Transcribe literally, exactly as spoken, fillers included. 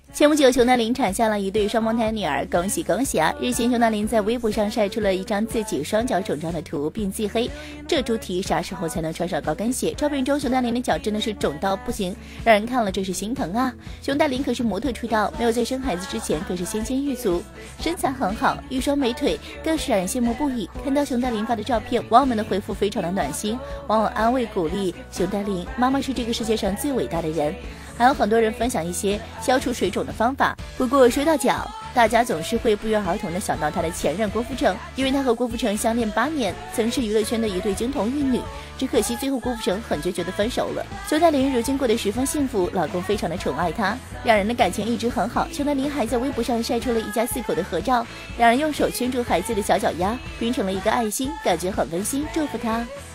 前不久，熊黛林产下了一对双胞胎女儿，恭喜恭喜啊！日前，熊黛林在微博上晒出了一张自己双脚肿胀的图，并自黑：这猪蹄啥时候才能穿上高跟鞋？照片中，熊黛林的脚真的是肿到不行，让人看了真是心疼啊！熊黛林可是模特出道，没有在生孩子之前可是纤纤玉足，身材很好，一双美腿更是让人羡慕不已。看到熊黛林发的照片，网友们的回复非常的暖心，网友安慰鼓励熊黛林：妈妈是这个世界上最伟大的人。还有很多人分享一些消除水肿的方法。不过说到脚，大家总是会不约而同的想到他的前任郭富城，因为他和郭富城相恋八年，曾是娱乐圈的一对金童玉女。只可惜最后郭富城很决绝的分手了。熊黛林如今过得十分幸福，老公非常的宠爱她，两人的感情一直很好。熊黛林还在微博上晒出了一家四口的合照，两人用手圈住孩子的小脚丫，拼成了一个爱心，感觉很温馨，祝福他。